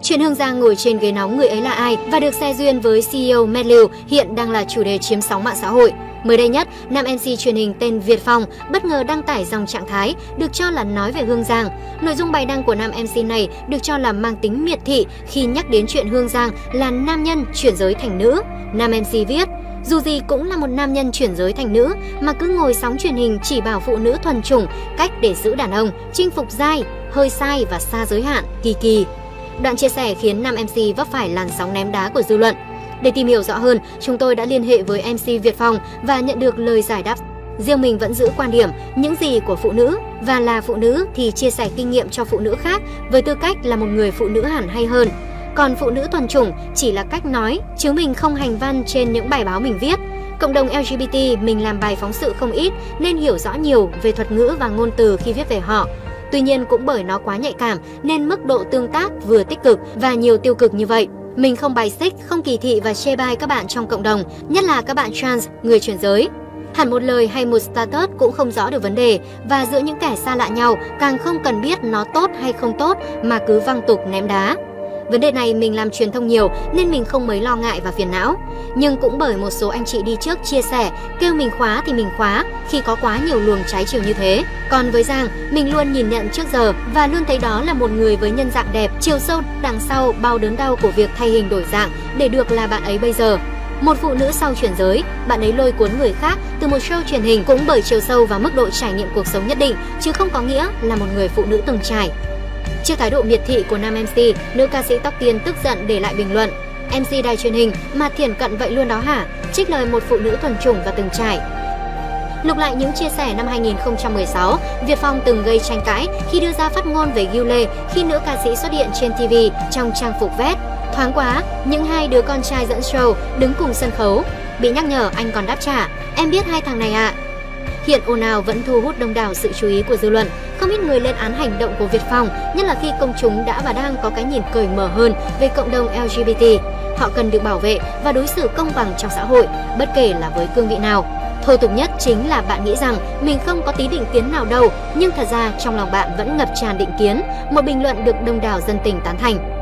Chuyện Hương Giang ngồi trên ghế nóng người ấy là ai và được xe duyên với CEO Matthew hiện đang là chủ đề chiếm sóng mạng xã hội. Mới đây nhất, nam MC truyền hình tên Việt Phong bất ngờ đăng tải dòng trạng thái được cho là nói về Hương Giang. Nội dung bài đăng của nam MC này được cho là mang tính miệt thị khi nhắc đến chuyện Hương Giang là nam nhân chuyển giới thành nữ. Nam MC viết: dù gì cũng là một nam nhân chuyển giới thành nữ mà cứ ngồi sóng truyền hình chỉ bảo phụ nữ thuần chủng cách để giữ đàn ông, chinh phục giai, hơi sai và xa giới hạn, kỳ kỳ. Đoạn chia sẻ khiến nam MC vấp phải làn sóng ném đá của dư luận. Để tìm hiểu rõ hơn, chúng tôi đã liên hệ với MC Việt Phong và nhận được lời giải đáp. Riêng mình vẫn giữ quan điểm những gì của phụ nữ và là phụ nữ thì chia sẻ kinh nghiệm cho phụ nữ khác với tư cách là một người phụ nữ hẳn hay hơn. Còn phụ nữ thuần chủng chỉ là cách nói, chứ mình không hành văn trên những bài báo mình viết. Cộng đồng LGBT mình làm bài phóng sự không ít nên hiểu rõ nhiều về thuật ngữ và ngôn từ khi viết về họ. Tuy nhiên cũng bởi nó quá nhạy cảm nên mức độ tương tác vừa tích cực và nhiều tiêu cực như vậy. Mình không bài xích, không kỳ thị và chê bai các bạn trong cộng đồng, nhất là các bạn trans, người chuyển giới. Hẳn một lời hay một status cũng không rõ được vấn đề, và giữa những kẻ xa lạ nhau càng không cần biết nó tốt hay không tốt mà cứ văng tục ném đá. Vấn đề này mình làm truyền thông nhiều nên mình không mấy lo ngại và phiền não. Nhưng cũng bởi một số anh chị đi trước chia sẻ, kêu mình khóa thì mình khóa khi có quá nhiều luồng trái chiều như thế. Còn với Giang, mình luôn nhìn nhận trước giờ và luôn thấy đó là một người với nhân dạng đẹp, chiều sâu đằng sau bao đớn đau của việc thay hình đổi dạng để được là bạn ấy bây giờ. Một phụ nữ sau chuyển giới, bạn ấy lôi cuốn người khác từ một show truyền hình cũng bởi chiều sâu và mức độ trải nghiệm cuộc sống nhất định, chứ không có nghĩa là một người phụ nữ từng trải. Trước thái độ miệt thị của nam MC, nữ ca sĩ Tóc Tiên tức giận để lại bình luận: MC đài truyền hình mà thiển cận vậy luôn đó hả? Trích lời một phụ nữ thuần chủng và từng trải. Lục lại những chia sẻ năm 2016, Việt Phong từng gây tranh cãi khi đưa ra phát ngôn về Ghiu Lê khi nữ ca sĩ xuất hiện trên TV trong trang phục vest. Thoáng quá, những hai đứa con trai dẫn show đứng cùng sân khấu. Bị nhắc nhở anh còn đáp trả: em biết hai thằng này ạ. Hiện ồn ào vẫn thu hút đông đảo sự chú ý của dư luận. Không ít người lên án hành động của Việt Phong, nhất là khi công chúng đã và đang có cái nhìn cởi mở hơn về cộng đồng LGBT. Họ cần được bảo vệ và đối xử công bằng trong xã hội, bất kể là với cương vị nào. Thô tục nhất chính là bạn nghĩ rằng mình không có tí định kiến nào đâu, nhưng thật ra trong lòng bạn vẫn ngập tràn định kiến, một bình luận được đông đảo dân tình tán thành.